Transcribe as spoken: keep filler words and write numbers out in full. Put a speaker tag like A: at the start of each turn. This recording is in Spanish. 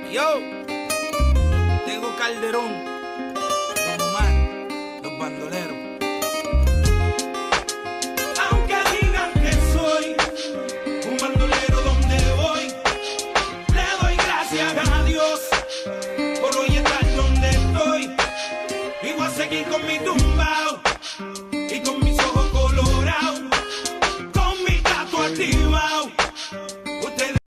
A: Yo, tengo Calderón, Don Omar, los bandoleros. Aunque digan que soy un bandolero donde voy, le doy gracias a Dios por hoy estar donde estoy. Y voy a seguir con mi tumba.